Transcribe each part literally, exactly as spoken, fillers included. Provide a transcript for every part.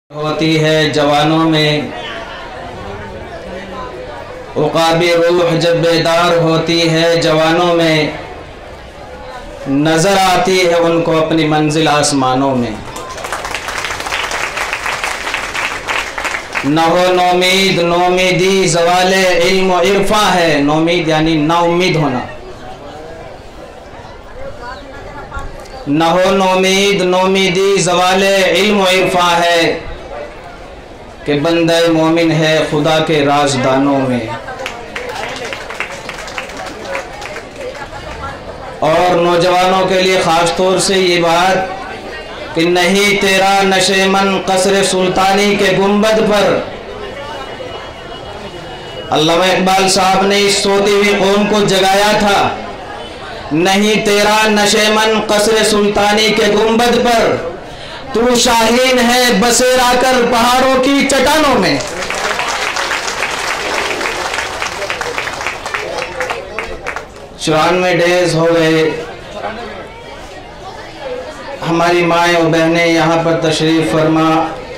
होती है जवानों में, उक़ाबे रूह जब बेदार होती है जवानों में, नज़र आती है उनको अपनी मंजिल आसमानों में। न हो नौमीद नौमीदी ज़वाले इल्म इरफा है। नौमीद यानी ना उम्मीद होना। न हो नौमीद नौमीदी ज़वाले इल्म इरफा है कि बंदे मोमिन है खुदा के राजदानों में। और नौजवानों के लिए ख़ास तौर से ये बात कि नहीं तेरा नशेमन कसर सुल्तानी के गुंबद पर। अल्लामा इकबाल साहब ने इस सोती हुई कौम को जगाया था। नहीं तेरा नशेमन कसर सुल्तानी के गुंबद पर, तू शाहीन है बसेरा कर पहाड़ों की चट्टानों में। चौरानवे डेज हो गए हमारी माएँ और बहनें यहाँ पर तशरीफ फरमा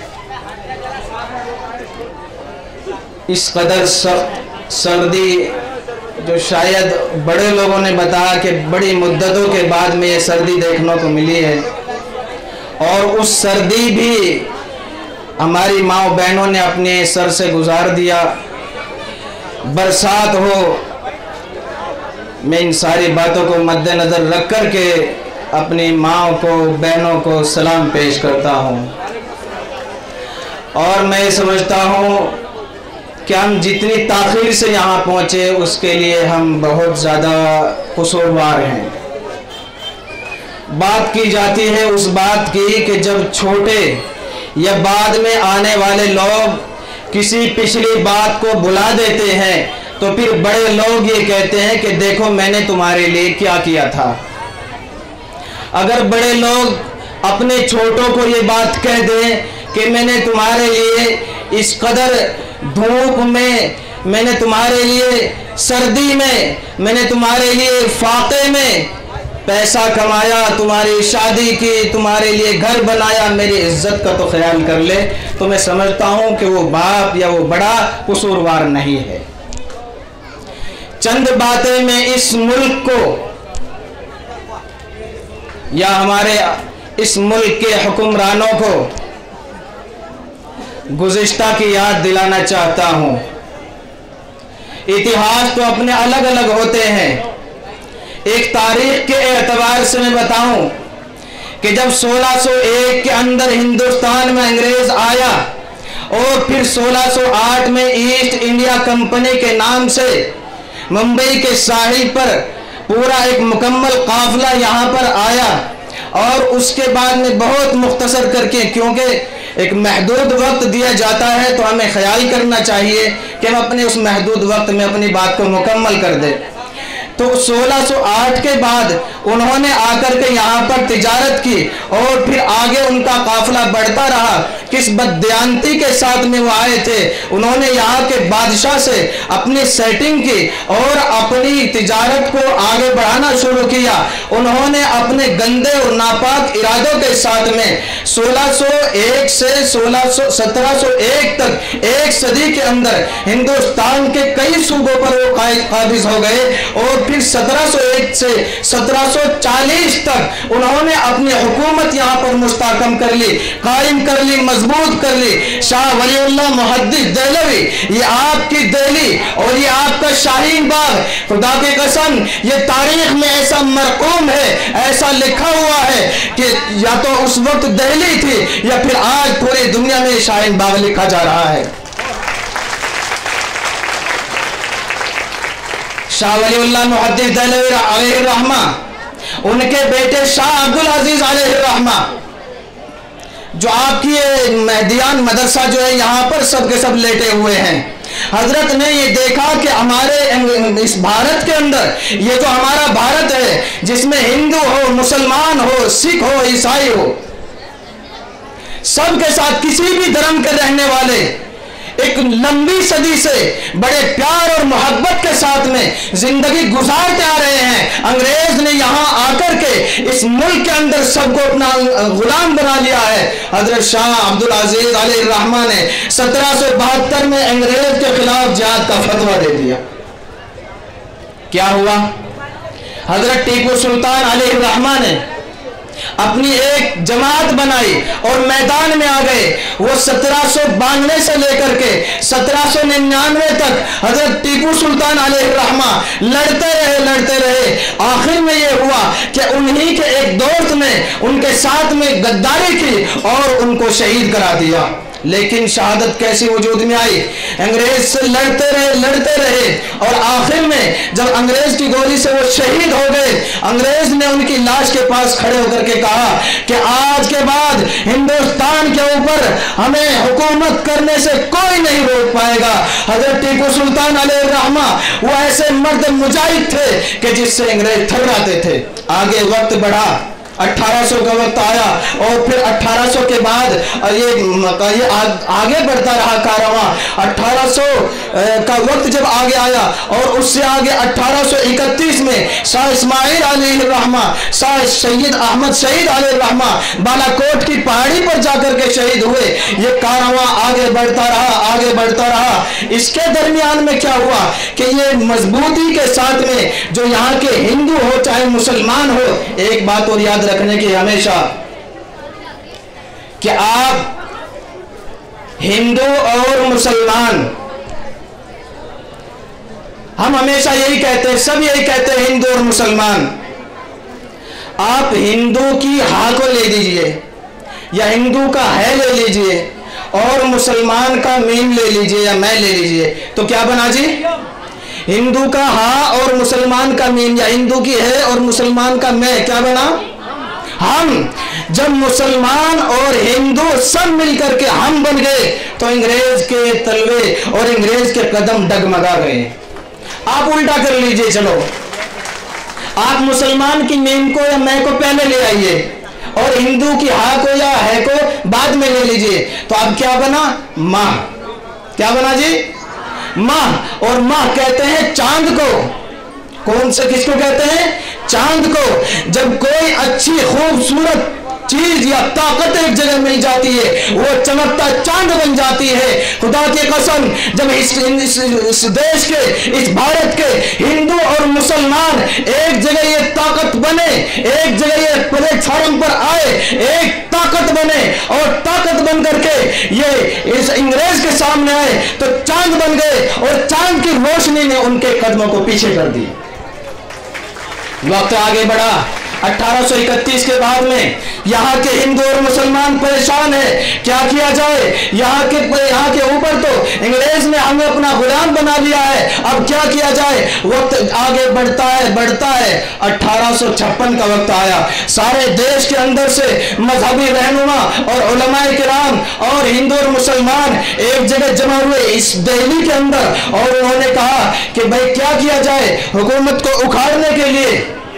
इस कदर सख्त सर्दी जो शायद बड़े लोगों ने बताया कि बड़ी मुद्दतों के बाद में ये सर्दी देखने को मिली है। और उस सर्दी भी हमारी माँ बहनों ने अपने सर से गुजार दिया। बरसात हो, मैं इन सारी बातों को मद्देनज़र रख कर के अपनी माँ को बहनों को सलाम पेश करता हूँ। और मैं समझता हूँ कि हम जितनी ताख़ीर से यहाँ पहुँचे उसके लिए हम बहुत ज़्यादा कसूरवार हैं। बात की जाती है उस बात की कि जब छोटे या बाद में आने वाले लोग किसी पिछली बात को भुला देते हैं तो फिर बड़े लोग ये कहते हैं कि देखो मैंने तुम्हारे लिए क्या किया था। अगर बड़े लोग अपने छोटों को ये बात कह दें कि मैंने तुम्हारे लिए इस कदर धूप में, मैंने तुम्हारे लिए सर्दी में, मैंने तुम्हारे लिए फाके में पैसा कमाया, तुम्हारी शादी की, तुम्हारे लिए घर बनाया, मेरी इज्जत का तो ख्याल कर ले, तो मैं समझता हूं कि वो बाप या वो बड़ा कसूरवार नहीं है। चंद बातें मैं इस मुल्क को या हमारे इस मुल्क के हुक्मरानों को गुज़िश्ता की याद दिलाना चाहता हूं। इतिहास तो अपने अलग अलग होते हैं। एक तारीख के एतबार से मैं बताऊं कि जब सोलह सौ एक के अंदर हिंदुस्तान में अंग्रेज आया और फिर सोलह सौ आठ में ईस्ट इंडिया कंपनी के नाम से मुंबई के साहिल पर पूरा एक मुकम्मल काफिला यहाँ पर आया। और उसके बाद में बहुत मुख्तसर करके, क्योंकि एक महदूद वक्त दिया जाता है तो हमें ख्याल करना चाहिए कि हम अपने उस महदूद वक्त में अपनी बात को मुकम्मल कर दें। तो सोलह सौ आठ के बाद उन्होंने आकर के यहाँ पर तिजारत की और फिर आगे उनका काफिला बढ़ता रहा। किस बददियानती के साथ में वो आए थे। उन्होंने यहाँ के बादशाह से अपनी सेटिंग की और अपनी तिजारत को आगे बढ़ाना शुरू किया। उन्होंने अपने गंदे और नापाक इरादों के साथ में सोलह सौ एक से सोलह सौ सत्रह सौ एक तक एक सदी के अंदर हिंदुस्तान के कई सूबों पर वो काबिज हो गए। और फिर सत्रह सौ एक से सत्रह सौ चालीस तक उन्होंने अपनी हुकूमत यहाँ पर मुस्तहकम कर ली, कायम कर ली, मजबूत कर ली। शाह वलीउल्लाह मुहद्दिस देहलवी, ये आपकी दिल्ली और ये आपका शाहीन बाग, खुदा की कसम ये तारीख में ऐसा मरकूम है, ऐसा लिखा हुआ है कि या तो उस वक्त दिल्ली थी या फिर आज पूरी दुनिया में शाहीन बाग लिखा जा रहा है। शाह वलीउल्लाह मुहद्दिस देहलवी अलैहि रहमा, उनके बेटे शाह अब्दुल अजीज अलैहि रहमा, जो आपकी मेहदियान मदरसा जो है यहाँ पर सब के सब लेटे हुए हैं। हजरत ने ये देखा कि हमारे इस भारत के अंदर, ये जो हमारा भारत है जिसमें हिंदू हो, मुसलमान हो, सिख हो, ईसाई हो, सब के साथ किसी भी धर्म के रहने वाले एक लंबी सदी से बड़े प्यार और मोहब्बत के साथ में जिंदगी गुजारते आ रहे हैं। अंग्रेज ने यहाँ आकर के इस मुल्क के अंदर सबको अपना गुलाम बना लिया है। हजरत शाह अब्दुल अजीज अलैहि रहमा ने सत्रह सौ बहत्तर में अंग्रेज के खिलाफ जिहाद का फतवा दे दिया। क्या हुआ? हजरत टीपू सुल्तान अलैहि रहमा ने अपनी एक जमात बनाई और मैदान में आ गए। वो सत्रह सौ बानवे से लेकर के सत्रह सौ निन्यानवे तक हजरत टीपू सुल्तान अलैहि रहमा लड़ते रहे लड़ते रहे आखिर में ये हुआ कि उन्हीं के एक दोस्त ने उनके साथ में गद्दारी की और उनको शहीद करा दिया। लेकिन शहादत कैसी वजूद में आई? अंग्रेज से लड़ते रहे लड़ते रहे और आखिर में जब अंग्रेज की गोली से वो शहीद हो गए, अंग्रेज ने उनकी लाश के पास खड़े होकर के कहा कि आज के बाद हिंदुस्तान के ऊपर हमें हुकूमत करने से कोई नहीं रोक पाएगा। हजरत टीपू सुल्तान अलैहि रहमा वो ऐसे मर्द मुजाहिद थे कि जिससे अंग्रेज थर्राते थे। आगे वक्त बढ़ा, अठारह सौ का वक्त आया और फिर अठारह सौ के बाद ये ये आ, आगे बढ़ता रहा कारवां। अठारह सौ का वक्त जब आगे आया और उससे आगे अठारह सौ इकतीस में शाह इस्माइल अलैहि रहमा, शाह सैयद अहमद शहीद अलैहि रहमा बालाकोट की पहाड़ी पर जाकर के शहीद हुए। ये कारवां आगे बढ़ता रहा आगे बढ़ता रहा। इसके दरमियान में क्या हुआ कि ये मजबूती के साथ में जो यहाँ के हिंदू हो चाहे मुसलमान हो, एक बात और याद रखने की हमेशा कि आप हिंदू और मुसलमान, हम हमेशा यही कहते हैं, सब यही कहते हैं हिंदू और मुसलमान। आप हिंदू की हा को ले लीजिए या हिंदू का है ले लीजिए और मुसलमान का मीम ले लीजिए या मैं ले लीजिए, तो क्या बना जी? हिंदू का हा और मुसलमान का मीम, या हिंदू की है और मुसलमान का मैं, क्या बना? हम। जब मुसलमान और हिंदू सब मिलकर के हम बन गए तो अंग्रेज के तलवे और अंग्रेज के कदम डगमगा गए। आप उल्टा कर लीजिए, चलो आप मुसलमान की मीम को या मैं को पहले ले आइए और हिंदू की हा को या है को बाद में ले लीजिए, तो अब क्या बना? माह। क्या बना जी? माह। और माह कहते हैं चांद को। कौन से, किसको कहते हैं? चांद को। जब कोई अच्छी खूबसूरत चीज या ताकत एक जगह मिल जाती है वो चमकता चांद बन जाती है। खुदा की कसम, जब इस, इस, इस देश के, इस भारत के हिंदू और मुसलमान एक जगह ये ताकत बने, एक जगह ये प्लेटफॉर्म पर आए, एक ताकत बने और ताकत बन करके ये इस अंग्रेज के सामने आए तो चांद बन गए और चांद की रोशनी ने उनके कदमों को पीछे कर दी। वक्त आगे बढ़ा। अठारह सौ इकतीस के बाद में यहाँ के हिंदू और मुसलमान परेशान है, क्या किया जाए? यहाँ के यहाँ के ऊपर तो अंग्रेज ने हमें अपना गुलाम बना लिया है, अब क्या किया जाए? वक्त आगे बढ़ता है बढ़ता है अठारह सौ छप्पन का वक्त आया। सारे देश के अंदर से मजहबी रहनुमा और उलमाए किराम और हिंदू और मुसलमान एक जगह जमा हुए इस दिल्ली के अंदर और उन्होंने कहा कि भाई क्या किया जाए हुकूमत को उखाड़ने के लिए।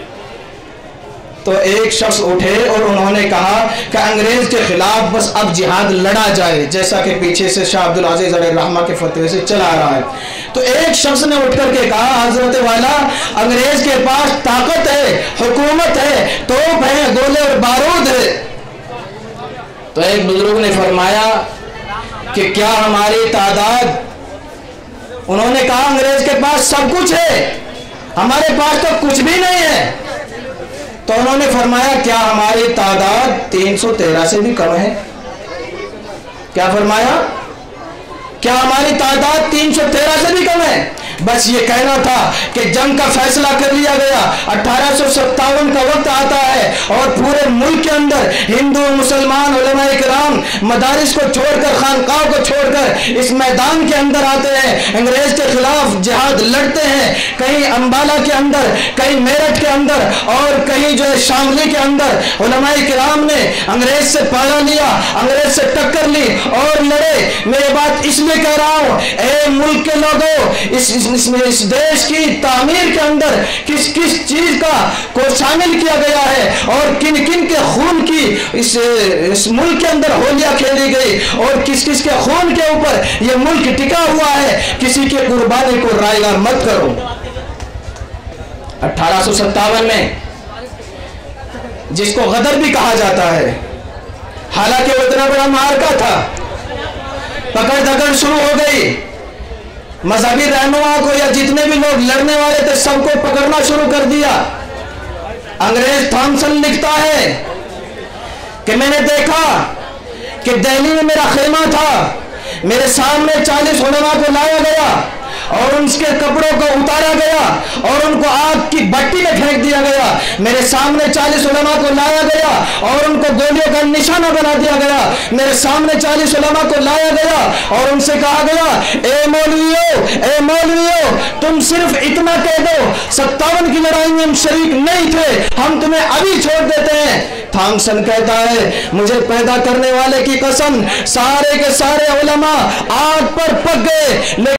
तो एक शख्स उठे और उन्होंने कहा कि अंग्रेज के खिलाफ बस अब जिहाद लड़ा जाए, जैसा कि पीछे से शाह अब्दुल अजीज अलैहि रहमा के फतवे से चला आ रहा है। तो एक शख्स ने उठ करके कहा, हजरत वाला अंग्रेज के पास ताकत है, हुकूमत है, तोप है, गोले और बारूद है। तो एक बुजुर्ग ने फरमाया कि क्या हमारी तादाद? उन्होंने कहा अंग्रेज के पास सब कुछ है, हमारे पास तो कुछ भी नहीं है। तो उन्होंने फरमाया क्या हमारी तादाद तीन सौ तेरह से भी कम है? क्या फरमाया? क्या हमारी तादाद तीन सौ तेरह से भी कम है? बस ये कहना था कि जंग का फैसला कर लिया गया। अठारह सौ सत्तावन का वक्त आता है और पूरे मुल्क के अंदर हिंदू मुसलमान उलमाए किराम मदारिस को छोड़कर, खानकाह को छोड़कर इस मैदान के अंदर आते हैं, अंग्रेज के खिलाफ जिहाद लड़ते हैं। कहीं अंबाला के अंदर, कहीं मेरठ के अंदर और कहीं जो है शामली के अंदर उलमाए किराम ने अंग्रेज से पाला लिया, अंग्रेज से टक्कर ली और लड़े। मैं ये बात इसलिए कह रहा हूं, ए मुल्क के लोगों, इस, इस, इस, इस देश की तामीर के अंदर किस किस चीज का को शामिल किया गया है और किन किन के खून की इस, इस मुल्क के अंदर होलियां खेली गई और किस किस के खून के ऊपर यह मुल्क टिका हुआ है। किसी के कुर्बानी को रायगा मत करो। अठारह सौ सत्तावन में जिसको गदर भी कहा जाता है, हालांकि वो इतना बड़ा मार्का था, पकड़ दकड़ शुरू हो गई। मजहबी रहनुमा को या जितने भी लोग लड़ने वाले थे सबको पकड़ना शुरू कर दिया। अंग्रेज थॉमसन लिखता है कि मैंने देखा कि दिल्ली में मेरा खेमा था, मेरे सामने चालीस उलमा को लाया गया और उनके कपड़ों को उतारा गया और उनको आग की भट्टी में फेंक दिया गया। मेरे सामने चालीस उलमा को लाया गया और उनको गोलियों का निशाना बना दिया गया। मेरे सामने चालीस उलमा को लाया गया और उनसे कहा गया, ए मौलवियों, ए मौलवियों, तुम सिर्फ इतना कह दो सत्तावन की लड़ाई में हम शरीक नहीं थे, हम तुम्हें अभी छोड़ देते हैं। थॉमसन कहता है, मुझे पैदा करने वाले की कसम, सारे के सारे उलमा आग पर पक गए।